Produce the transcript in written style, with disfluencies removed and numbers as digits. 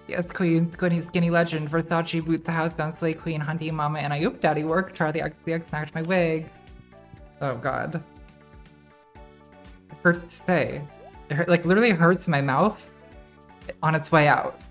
Yes, Queen, Skinny Legend, Versace boots the house down, Slay Queen, Hunty Mama, and I oop daddy work. Charlie XCX snatched my wig. Oh god. It hurts to say. It like literally hurts my mouth on its way out.